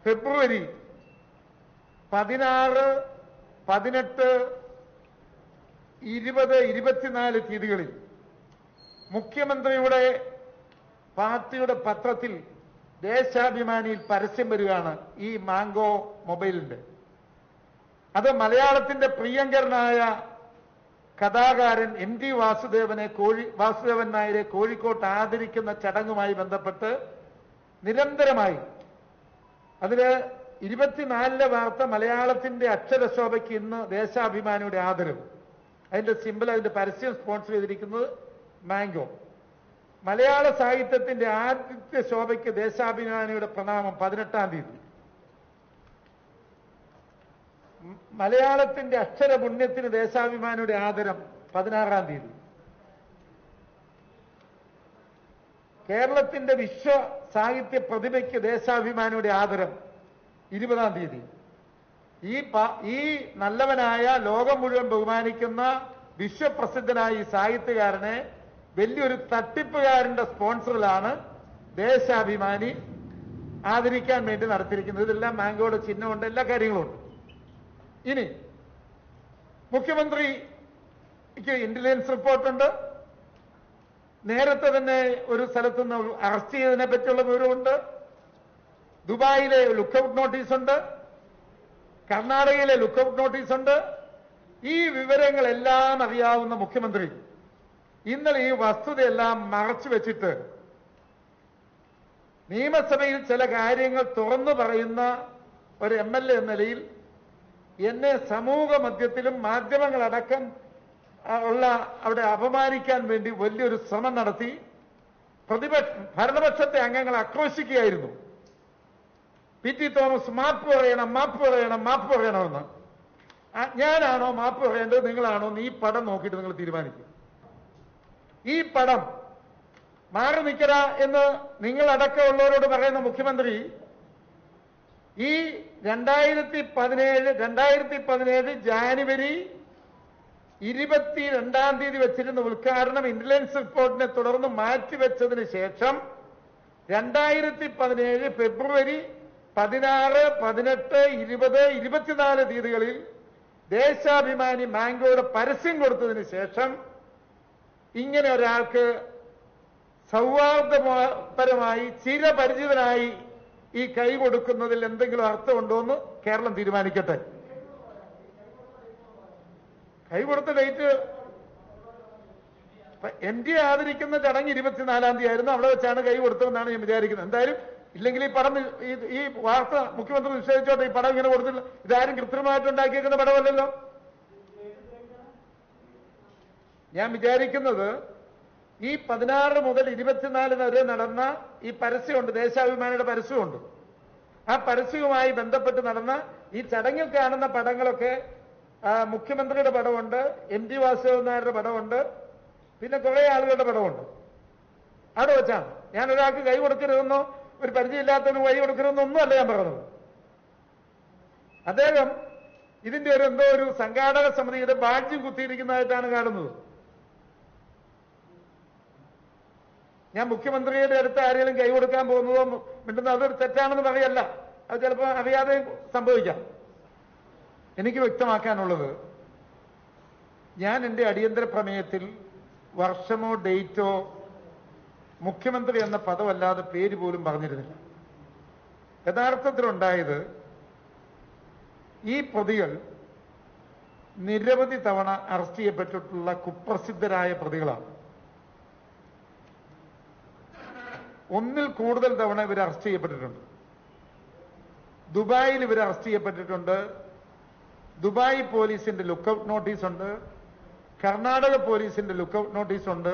ഫെബ്രുവരി 16, 18, 20, 24 തീയതികളിൽ മുഖ്യമന്ത്രിയുടെ പാർട്ടിയുടെ പത്രത്തിൽ ദേശാഭിമാനിയിൽ പരസ്യം വരികയാണ് ഈ മാംഗോ മൊബൈലിന്റെ. അത് മലയാളത്തിന്റെ പ്രിയങ്കരനായ കഥാകാരൻ MT വാസുദേവൻ നായരെ കോഴിക്കോട്ട് ആദരിക്കുന്ന ചടങ്ങുമായി ബന്ധപ്പെട്ട് നിരന്തരമായി അതില് 24 വാർത്ത മലയാളത്തിന്റെ അക്ഷരശോഭയ്ക്ക് ഇന്ന് ദേശാഭിമാനിയുടെ ആദരവ്. അതിന്റെ സിമ്പിൾ, അതിന്റെ പരസ്യം സ്പോൺസർ ചെയ്തിരിക്കുന്നത് മാംഗോ. മലയാള സാഹിത്യത്തിന്റെ ആദ്യത്തെ ശോഭയ്ക്ക് ദേശാഭിമാനിയുടെ പ്രണാമം 18-ാം തീയതി. മലയാളത്തിന്റെ അക്ഷര പുണ്യത്തിന് ദേശാഭിമാനിയുടെ ആദരം 16-ാം തീയതി. കേരളത്തിന്റെ വിശ്വ സാഹിത്യ പ്രതിഭയ്ക്ക് ദേശാഭിമാനിയുടെ ആദരം 20-ാം തീയതി. ഈ നല്ലവനായ ലോകം മുഴുവൻ ബഹുമാനിക്കുന്ന വിശ്വപ്രസിദ്ധനായ ഈ സാഹിത്യകാരനെ വലിയൊരു തട്ടിപ്പുകാരന്റെ സ്പോൺസറിലാണ് ദേശാഭിമാനി ആദരിക്കാൻ വേണ്ടി നടത്തിയിരിക്കുന്നത്. ഇതെല്ലാം മാംഗോയുടെ ചിഹ്നമുണ്ട്, എല്ലാ കാര്യങ്ങളുമുണ്ട്. ഇനി മുഖ്യമന്ത്രിക്ക് ഇന്റലിജൻസ് റിപ്പോർട്ടുണ്ട്. നേരത്തെ തന്നെ ഒരു സ്ഥലത്തുനിന്ന് അറസ്റ്റ് ചെയ്തതിനെ പറ്റിയുള്ള വിവരമുണ്ട്. ദുബായിലെ ലുക്കൌട്ട് നോട്ടീസുണ്ട്, കർണാടകയിലെ ലുക്കൌട്ട് നോട്ടീസുണ്ട്. ഈ വിവരങ്ങളെല്ലാം അറിയാവുന്ന മുഖ്യമന്ത്രി ഇന്നലെ ഈ വസ്തുതയെല്ലാം മറച്ചു വെച്ചിട്ട് നിയമസഭയിൽ ചില കാര്യങ്ങൾ തുറന്നു പറയുന്ന ഒരു MLA എന്ന നിലയിൽ എന്നെ സമൂഹ മധ്യത്തിലും മാധ്യമങ്ങളടക്കം ഉള്ള അവിടെ അപമാനിക്കാൻ വേണ്ടി വലിയൊരു ശ്രമം നടത്തി. ഭരണപക്ഷത്തെ അംഗങ്ങൾ ആക്രോശിക്കുകയായിരുന്നു. PT തോമസ് മാപ്പ് പറയണം, മാപ്പ് പറയണം, മാപ്പ് പറയണമെന്ന്. ഞാനാണോ മാപ്പ് പറയേണ്ടത്, നിങ്ങളാണോ? ഈ പടം നോക്കിയിട്ട് നിങ്ങൾ തീരുമാനിക്കും. ഈ പടം മാറി നിൽക്കര എന്ന് നിങ്ങളടക്കമുള്ളവരോട് പറയുന്ന മുഖ്യമന്ത്രി ഈ 2017 ജാനുവരി 22-ാം തീയതി വെച്ചിരുന്ന ഉദ്ഘാടനം ഇന്റലിജൻസ് റിപ്പോർട്ടിനെ തുടർന്ന് മാറ്റിവെച്ചതിന് ശേഷം 2017 ഫെബ്രുവരി 16, 18, 20, 24 തീയതികളിൽ ദേശാഭിമാനി മാംഗോയുടെ പരസ്യം കൊടുത്തതിന് ശേഷം ഇങ്ങനെ ഒരാൾക്ക് സൗഹാർദ്ദപരമായി ചിരപരിചിതനായി ഈ കൈ കൊടുക്കുന്നതിൽ എന്തെങ്കിലും അർത്ഥമുണ്ടോ എന്ന് കേരളം തീരുമാനിക്കട്ടെ. കൈ കൊടുത്ത ഡേറ്റ് MT ആദരിക്കുന്ന ചടങ്ങ് 24-ാം തീയതി ആയിരുന്നു. അവിടെ വെച്ചാണ് കൈ കൊടുത്തതെന്നാണ് ഞാൻ വിചാരിക്കുന്നത്. എന്തായാലും ഇല്ലെങ്കിൽ ഈ പടം ഈ വാർത്ത മുഖ്യമന്ത്രി നിഷേധിച്ചോട്ടെ. ഈ പടം ഇങ്ങനെ കൊടുത്തില്ല. ഇതാരും കൃത്രിമമായിട്ട് ഉണ്ടാക്കിയേക്കുന്ന പടമല്ലല്ലോ. ഞാൻ വിചാരിക്കുന്നത് ഈ 16 മുതൽ 24 വരെ നടന്ന ഈ പരസ്യമുണ്ട്, ദേശാഭിമാനിയുടെ പരസ്യമുണ്ട്. ആ പരസ്യവുമായി ബന്ധപ്പെട്ട് നടന്ന ഈ ചടങ്ങിൽ കാണുന്ന പടങ്ങളൊക്കെ മുഖ്യമന്ത്രിയുടെ പടമുണ്ട്, MT വാസുദേവൻ നായരുടെ പടമുണ്ട്, പിന്നെ കുറെ ആളുകളുടെ പടമുണ്ട്. അവിടെ വെച്ചാണ് ഞാൻ ഒരാൾക്ക് കൈ കൊടുക്കരുതെന്നോ ഒരു പരിചയമില്ലാത്തവന് കൈ കൊടുക്കരുതെന്നോ ഒന്നുമല്ല ഞാൻ പറഞ്ഞത്. അദ്ദേഹം ഇതിന്റെ എന്തോ ഒരു സംഘാടക സമിതിയുടെ ബാഡ്ജും കുത്തിയിരിക്കുന്നതായിട്ടാണ് കാണുന്നത്. ഞാൻ മുഖ്യമന്ത്രിയുടെ അടുത്ത് ആരെങ്കിലും കൈ കൊടുക്കാൻ പോകുന്നതോ മിണ്ടുന്നതോ അതൊരു തെറ്റാണെന്ന് പറയല്ല. അത് ചിലപ്പോൾ അറിയാതെ സംഭവിക്കാം. എനിക്ക് വ്യക്തമാക്കാനുള്ളത്, ഞാൻ എൻ്റെ അടിയന്തര പ്രമേയത്തിൽ വർഷമോ ഡേറ്റോ മുഖ്യമന്ത്രി എന്ന പദമല്ലാതെ പേര് പോലും പറഞ്ഞിരുന്നില്ല. യഥാർത്ഥത്തിലുണ്ടായത് ഈ പ്രതികൾ നിരവധി തവണ അറസ്റ്റ് ചെയ്യപ്പെട്ടിട്ടുള്ള കുപ്രസിദ്ധരായ പ്രതികളാണ്. ഒന്നിൽ കൂടുതൽ തവണ ഇവർ അറസ്റ്റ് ചെയ്യപ്പെട്ടിട്ടുണ്ട്. ദുബായിൽ ഇവർ അറസ്റ്റ് ചെയ്യപ്പെട്ടിട്ടുണ്ട്. ദുബായ് പോലീസിന്റെ ലുക്കൌട്ട് നോട്ടീസുണ്ട്, കർണാടക പോലീസിന്റെ ലുക്കൌട്ട് നോട്ടീസുണ്ട്.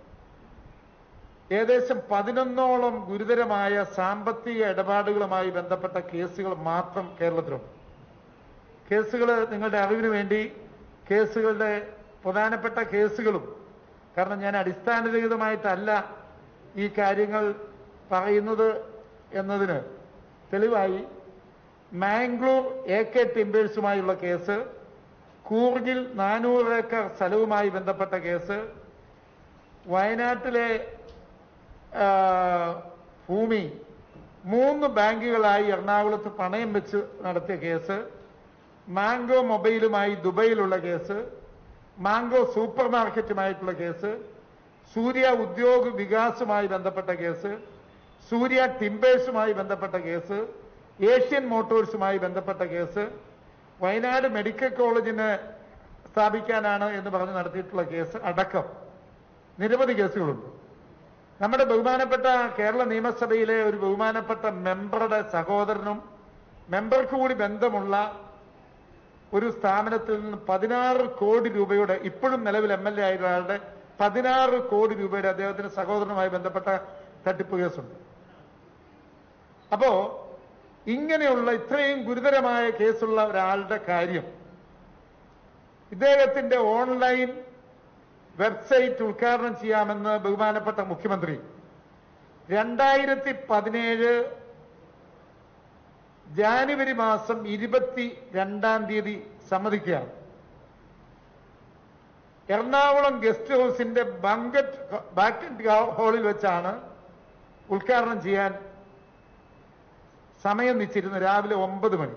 ഏകദേശം 11ഓളം ഗുരുതരമായ സാമ്പത്തിക ഇടപാടുകളുമായി ബന്ധപ്പെട്ട കേസുകൾ മാത്രം കേരളത്തിലുണ്ട്. കേസുകൾ നിങ്ങളുടെ അറിവിന് വേണ്ടി കേസുകളുടെ പ്രധാനപ്പെട്ട കേസുകളും, കാരണം ഞാൻ അടിസ്ഥാനരഹിതമായിട്ടല്ല ഈ കാര്യങ്ങൾ പറയുന്നത് എന്നതിന് തെളിവായി മാംഗ്ലൂർ AK ടിമ്പേഴ്സുമായുള്ള കേസ്, കൂർഗിൽ 400 ഏക്കർ സ്ഥലവുമായി ബന്ധപ്പെട്ട കേസ്, വയനാട്ടിലെ ഭൂമി 3 ബാങ്കുകളായി എറണാകുളത്ത് പണയം വെച്ച് നടത്തിയ കേസ്, മാംഗോ മൊബൈലുമായി ദുബൈയിലുള്ള കേസ്, മാംഗോ സൂപ്പർ മാർക്കറ്റുമായിട്ടുള്ള കേസ്, സൂര്യ ഉദ്യോഗ് വികാസുമായി ബന്ധപ്പെട്ട കേസ്, സൂര്യ ടിംബേഴ്സുമായി ബന്ധപ്പെട്ട കേസ്, ഏഷ്യൻ മോട്ടോഴ്സുമായി ബന്ധപ്പെട്ട കേസ്, വയനാട് മെഡിക്കൽ കോളേജിന് സ്ഥാപിക്കാനാണ് എന്ന് പറഞ്ഞ് നടത്തിയിട്ടുള്ള കേസ് അടക്കം നിരവധി കേസുകളുണ്ട്. നമ്മുടെ ബഹുമാനപ്പെട്ട കേരള നിയമസഭയിലെ ഒരു ബഹുമാനപ്പെട്ട മെമ്പറുടെ സഹോദരനും മെമ്പർക്ക് കൂടി ബന്ധമുള്ള ഒരു സ്ഥാപനത്തിൽ നിന്ന് 16 കോടി രൂപയുടെ, ഇപ്പോഴും നിലവിൽ MLA ആയ ഒരാളുടെ 16 കോടി രൂപയുടെ അദ്ദേഹത്തിന്റെ സഹോദരനുമായി ബന്ധപ്പെട്ട തട്ടിപ്പ് കേസുണ്ട്. അപ്പോ ഇങ്ങനെയുള്ള ഇത്രയും ഗുരുതരമായ കേസുള്ള ഒരാളുടെ കാര്യം ഇദ്ദേഹത്തിന്റെ ഓൺലൈൻ വെബ്സൈറ്റ് ഉദ്ഘാടനം ചെയ്യാമെന്ന് ബഹുമാനപ്പെട്ട മുഖ്യമന്ത്രി 2017 ജാനുവരി മാസം 22-ാം തീയതി സമ്മതിക്കുകയാണ്. എറണാകുളം ഗസ്റ്റ് ഹൗസിന്റെ ബാങ്കറ്റ് ഹാളിൽ വെച്ചാണ് ഉദ്ഘാടനം ചെയ്യാൻ സമയം നിശ്ചയിച്ചിരുന്നത്. രാവിലെ 9 മണി.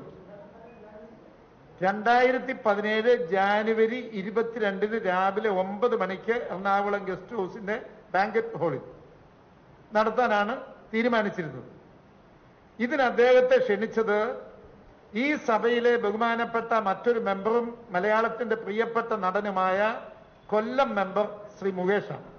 2017 ജാനുവരി 22-ന് രാവിലെ 9 മണിക്ക് എറണാകുളം ഗസ്റ്റ് ഹൗസിന്റെ ബാങ്കറ്റ് ഹാളിൽ നടത്താനാണ് തീരുമാനിച്ചിരുന്നത്. ഇതിന് അദ്ദേഹത്തെ ക്ഷണിച്ചത് ഈ സഭയിലെ ബഹുമാനപ്പെട്ട മറ്റൊരു മെമ്പറും മലയാളത്തിന്റെ പ്രിയപ്പെട്ട നടനുമായ കൊല്ലം മെമ്പർ ശ്രീ മുകേഷാണ്.